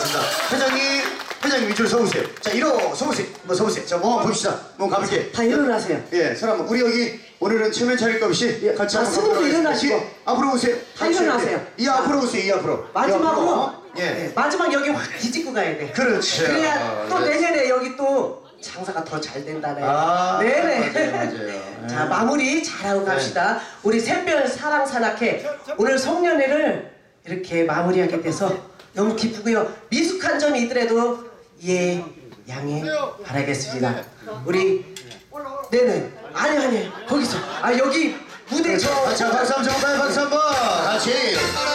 알았습니다. 회장님 이쪽으로 서보세요. 자, 서보세요. 한번 서보세요. 자, 한번 봅시다. 한번 가볼게요. 다 일어나세요. 예, 사람 우리 여기 오늘은 체면 차릴 것 없이 예, 같이 다 한번 스스로 가보도록 일어나시고. 하겠습니다. 앞으로 오세요. 다 일어나세요. 이 앞으로 오세요. 이 앞으로. 마지막으로 예. 네, 마지막 여기 확 뒤집고 가야 돼. 그렇죠. 그래야 또 네. 내년에 여기 또 장사가 더 잘 된다네. 아, 네네. 맞아요. 자, 마무리 잘하고 갑시다. 우리 샛별 사랑산악회 오늘 송년회를 이렇게 마무리하게 돼서 너무 기쁘고요. 미숙한 점이 있더라도 이해 양해 바라겠습니다. 우리 네네 아니 거기서 여기 무대 저 자, 박수 한번 정말 박수 한번 같이.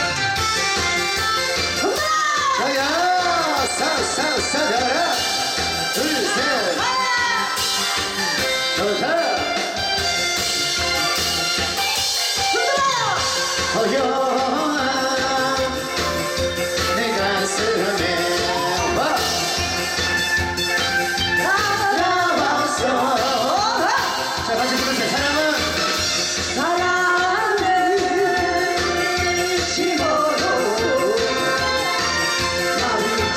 자야, 사사사자라. 둘, 셋. 좋다. 허영아 내 가슴에 와 살아왔어. 자, 같이 부르세요. 사랑은 심어도 마음이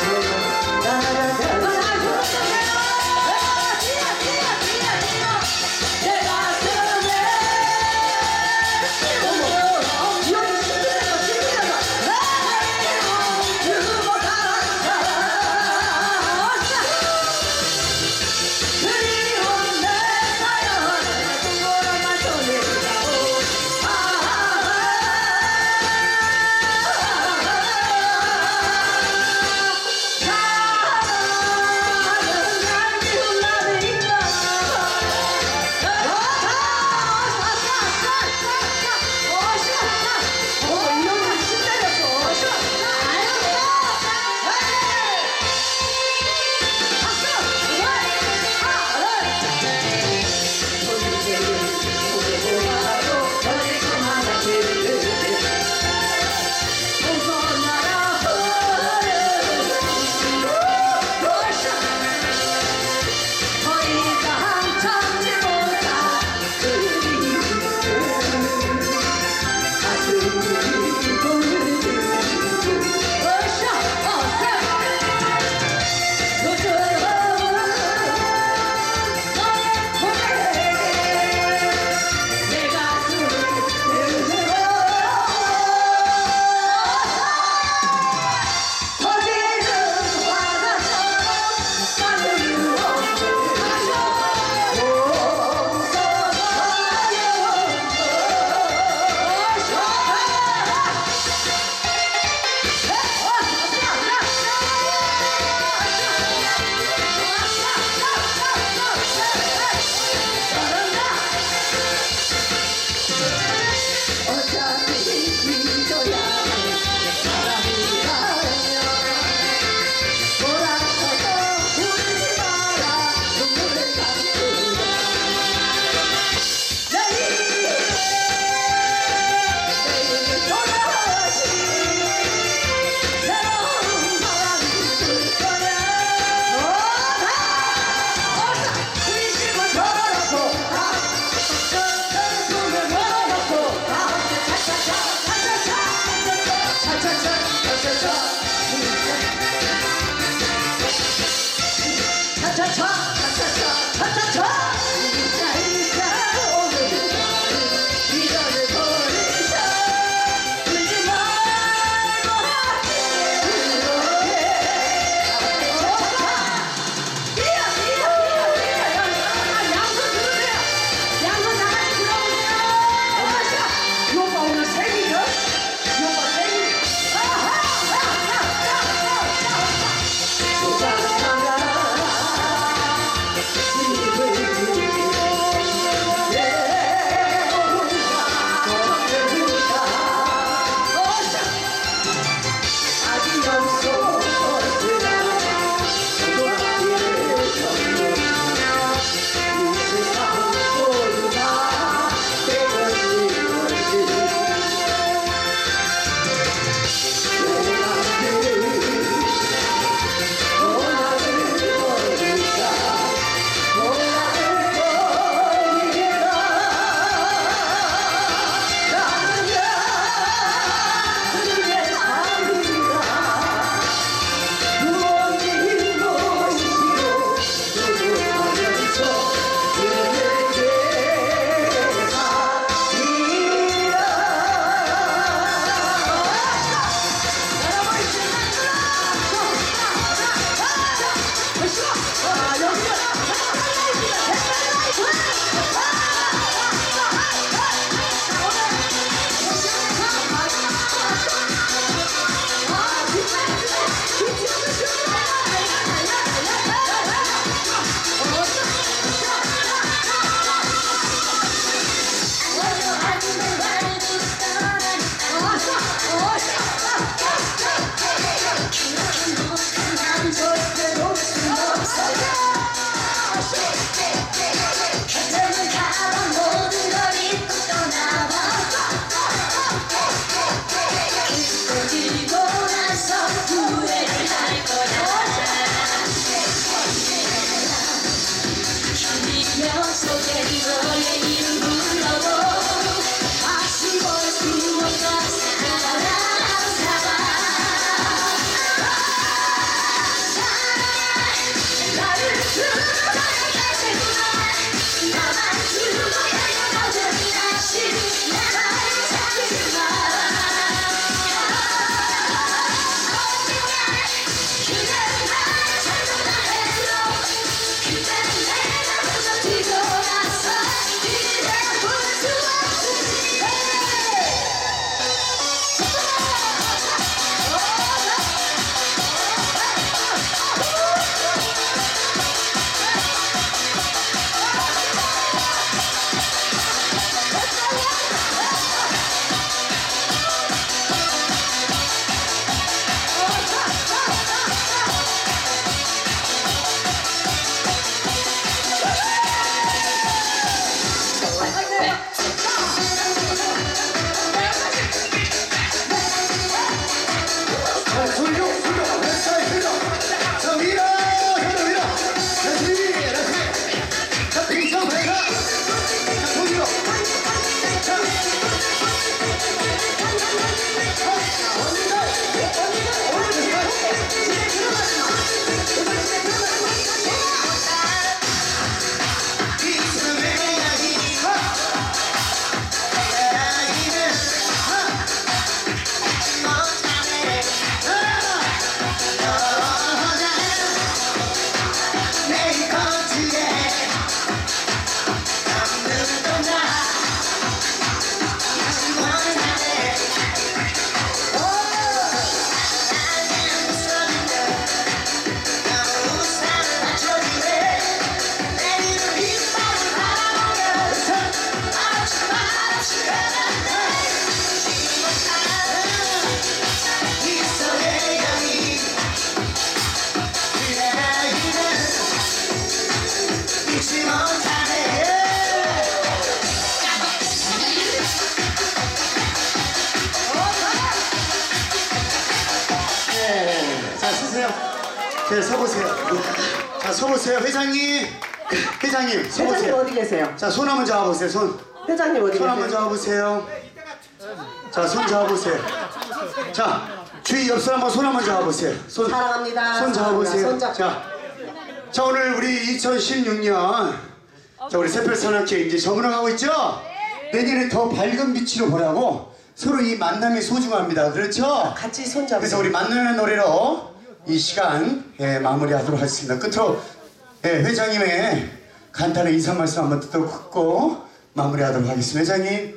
자, 서보세요. 자, 서보세요. 회장님, 회장님 서보세요. 어디 계세요? 자, 손 한번 잡아보세요. 손. 회장님 어디 손 한번 계세요? 잡아보세요. 자, 손 잡아보세요. 자, 주위 옆 사람 손 한번 잡아보세요. 손. 사랑합니다. 손 잡아보세요. 손 잡고. 자, 오늘 우리 2016년 자, 우리 새별산악회 이제 적응하고 있죠? 내년에 더 밝은 빛으로 보라고 서로 이 만남이 소중합니다. 그렇죠? 같이 손 잡고. 그래서 우리 만나는 노래로 이 시간 마무리하도록 하겠습니다. 끝으로 회장님의 간단한 인사 말씀 한번 듣고 마무리하도록 하겠습니다. 회장님.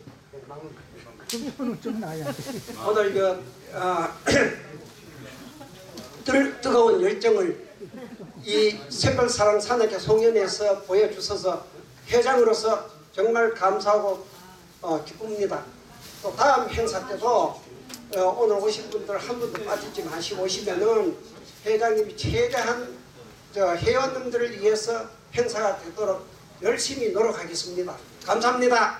오늘 뜨거운 열정을 이 새별사랑 산악회 송년회에서 보여주셔서 회장으로서 정말 감사하고 기쁩니다. 또 다음 행사 때도 오늘 오신 분들 한 분도 빠지지 마시고 오시면은 회장님이 최대한 회원님들을 위해서 행사가 되도록 열심히 노력하겠습니다. 감사합니다.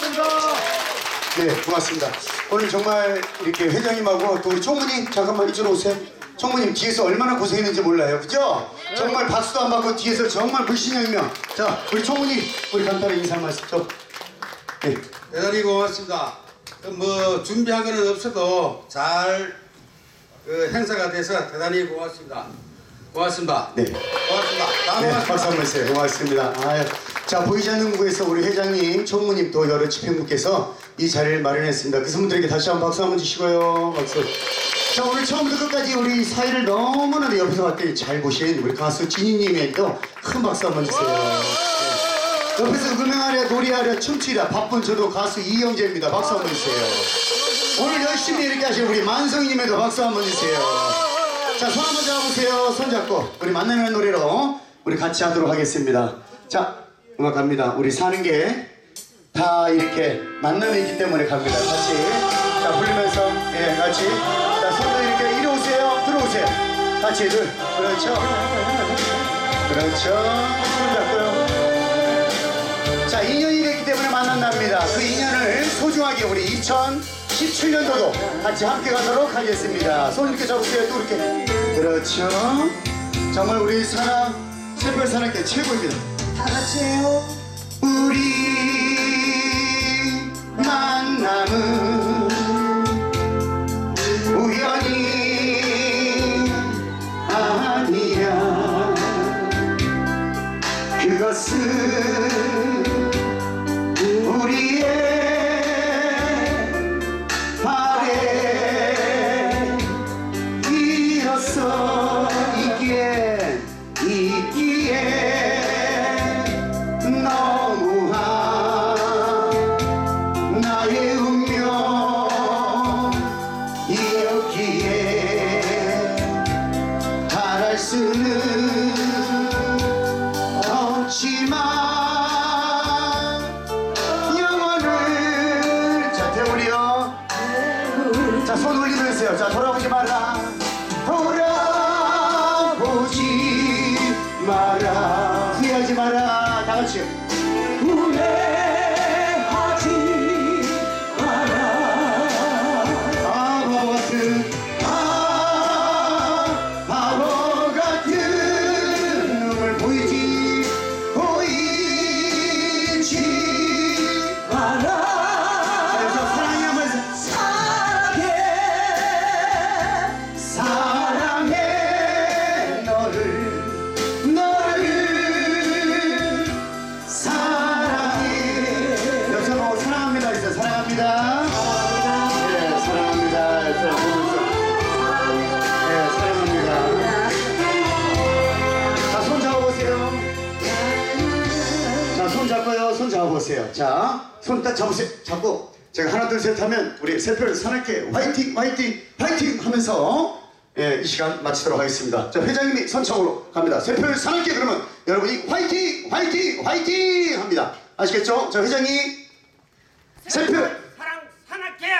네, 고맙습니다. 오늘 정말 이렇게 회장님하고 또 우리 총무님 잠깐만 이쪽으로 오세요. 총무님 뒤에서 얼마나 고생했는지 몰라요. 그죠? 정말 박수도 안 받고 뒤에서 정말 불신양명. 자, 우리 총무님 우리 간단한 인사 말씀 좀. 네. 대단히 고맙습니다. 뭐 준비한 거는 없어도 잘 행사가 돼서 대단히 고맙습니다. 고맙습니다. 네. 고맙습니다. 다 네, 고맙습니다. 박수 한번 주세요. 고맙습니다. 아유. 자, 보이지 않는 구에서 우리 회장님, 총무님 또 여러 집행부께서 이 자리를 마련했습니다. 그 분들에게 다시 한번 박수 한번 주시고요. 박수. 자, 오늘 처음부터 끝까지 우리 사회를 너무나도 옆에서 봤더니 잘 보신 우리 가수 진희님에게도 큰 박수 한번 주세요. 네. 옆에서 음행하랴, 노래하랴, 춤추랴 바쁜 저도 가수 이영재입니다. 박수 한번 주세요. 오늘 열심히 이렇게 하신 우리 만성이님에도 박수 한번 주세요. 자, 손 한번 잡아보세요. 손 잡고 우리 만나는 노래로 우리 같이 하도록 하겠습니다. 자, 음악 갑니다. 우리 사는 게 다 이렇게 만남이 있기 때문에 갑니다. 같이 자 부르면서 같이 자 손도 이렇게 이리 오세요. 들어오세요. 같이 둘 그렇죠. 그렇죠. 손 잡고요. 자, 인연이 됐기 때문에 만난답니다. 그 인연을 소중하게 우리 2017년도도 같이 함께 가도록 하겠습니다. 손 이렇게 잡으세요. 또 이렇게. 그렇죠. 정말 우리 새별산악회 최고입니다. 다 같이 해요. 우리 만남은 우연이 아니야. 그것은 우리의 발에 이어서 있기에 너무한 나의 운명 이었기에 바랄 수는 없지만 영원을 자 태우리요 자 손 올리면서요. 자 돌아보지 마라 돌아보지 마라 후회하지 마라 다 같이 후회하지 마라 바보 같은 눈물 보이지 마라 그래서 사랑해 한번 사랑해 너를 사랑해 여기서 뭐 사랑합니다 있어요. 사랑합니다. 네, 사랑합니다. 네, 사랑합니다. 자, 손 잡아보세요. 자, 손 잡고요. 손 잡아보세요. 자, 손 딱 잡으세요. 잡고 제가 하나 둘 셋 하면 우리 새별산악회 화이팅 화이팅 화이팅 하면서 이 시간 마치도록 하겠습니다. 자, 회장님이 선창으로 갑니다. 새별산악회 그러면 여러분이 화이팅 화이팅 화이팅 합니다. 아시겠죠? 자, 회장님 새별 사랑 산악회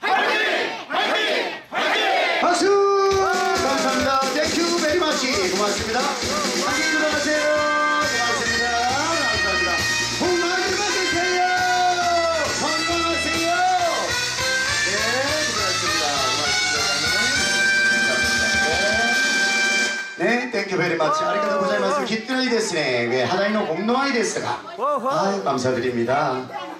박수! 감사합니다. 땡큐 베리 마치. 고맙습니다. 함께 들어가세요. 고맙습니다. 감사합니다. 복 많이 받으세요. 건강하세요. 네, 고맙습니다. 고맙습니다. 감사합니다. 네. 땡큐 베리 마치 아리가토 고자이마스 기뜨라이 데스네. 왜 하나이노 공노아이 데스가. 아유 감사드립니다.